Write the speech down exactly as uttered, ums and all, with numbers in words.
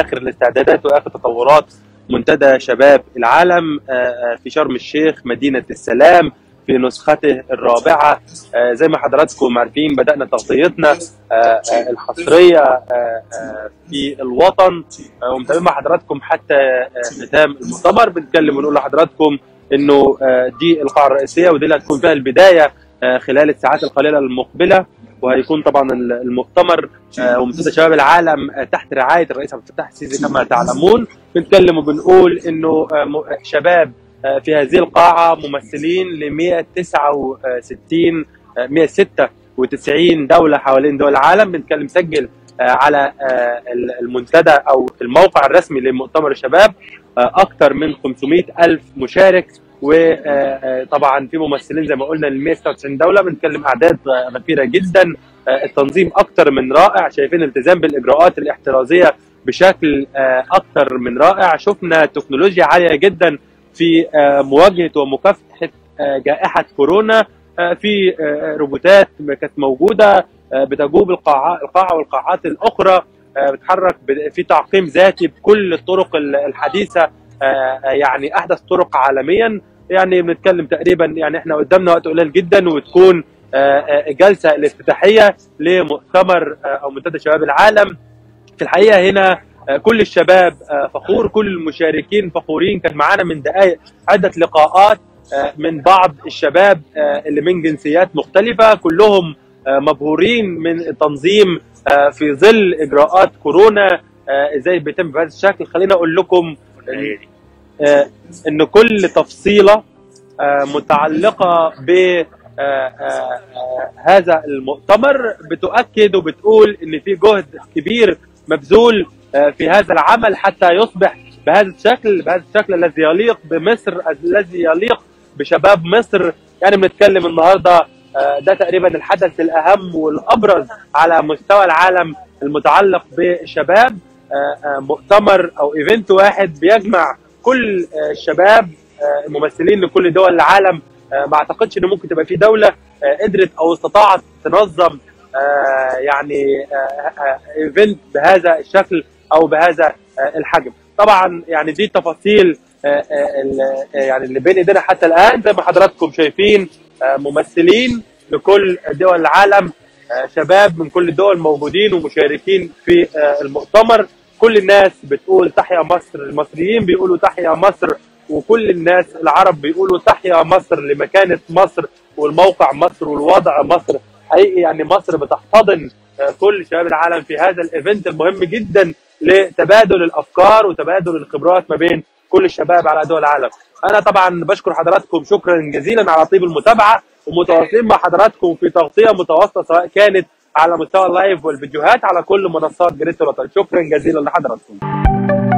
اخر الاستعدادات واخر تطورات منتدى شباب العالم في شرم الشيخ مدينه السلام في نسخته الرابعه. زي ما حضراتكم عارفين بدانا تغطيتنا الحصريه في الوطن ومتابعين مع حضراتكم حتى ختام المؤتمر. بنتكلم ونقول لحضراتكم انه دي القاعه الرئيسيه ودي اللي هتكون فيها البدايه خلال الساعات القليله المقبله، وهيكون طبعا المؤتمر ومنتدى شباب العالم تحت رعايه الرئيس عبد الفتاح السيسي كما تعلمون. بنتكلم وبنقول انه شباب في هذه القاعه ممثلين ل مئة وتسعة وستين مئة وستة وتسعين دوله حوالين دول العالم. بنتكلم سجل على المنتدى او الموقع الرسمي لمؤتمر الشباب اكثر من خمسمئة ألف مشارك، وطبعا في ممثلين زي ما قلنا ل مئة وستة وتسعين دوله. بنتكلم اعداد غفيره جدا، التنظيم اكثر من رائع، شايفين الالتزام بالاجراءات الاحترازيه بشكل اكثر من رائع. شفنا تكنولوجيا عاليه جدا في مواجهه ومكافحه جائحه كورونا، في روبوتات كانت موجوده بتجوب القاعه القاعه والقاعات الاخرى، بتحرك في تعقيم ذاتي بكل الطرق الحديثه، يعني احدث طرق عالميا. يعني بنتكلم تقريبا يعني احنا قدامنا وقت قليل جدا وتكون الجلسه الافتتاحيه لمؤتمر او منتدى شباب العالم. في الحقيقه هنا كل الشباب فخور، كل المشاركين فخورين. كان معانا من دقائق عده لقاءات من بعض الشباب اللي من جنسيات مختلفه، كلهم مبهورين من التنظيم في ظل اجراءات كورونا ازاي بيتم بهذا الشكل. خلينا اقول لكم ان كل تفصيله متعلقه ب هذا المؤتمر بتؤكد وبتقول ان في جهد كبير مبذول في هذا العمل حتى يصبح بهذا الشكل بهذا الشكل الذي يليق بمصر، الذي يليق بشباب مصر. يعني بنتكلم النهارده ده تقريبا الحدث الاهم والابرز على مستوى العالم المتعلق بالشباب، مؤتمر او ايفنت واحد بيجمع كل الشباب الممثلين لكل دول العالم. ما اعتقدش ان ممكن تبقى في دوله قدرت او استطاعت تنظم يعني ايفنت بهذا الشكل او بهذا الحجم. طبعا يعني دي التفاصيل يعني اللي بين ايدينا حتى الان. زي ما حضراتكم شايفين ممثلين لكل دول العالم، شباب من كل الدول موجودين ومشاركين في المؤتمر. كل الناس بتقول تحيا مصر، المصريين بيقولوا تحيا مصر، وكل الناس العرب بيقولوا تحيا مصر لمكانة مصر والموقع مصر والوضع مصر. حقيقي يعني مصر بتحتضن كل شباب العالم في هذا الايفنت المهم جدا لتبادل الافكار وتبادل الخبرات ما بين كل الشباب على دول العالم. انا طبعا بشكر حضراتكم شكرا جزيلا على طيب المتابعه، ومتواصلين مع حضراتكم في تغطيه متواصله سواء كانت على مستوى اللايف والفيديوهات على كل منصات جريدة الوطن. شكرا جزيلا لحضراتكم.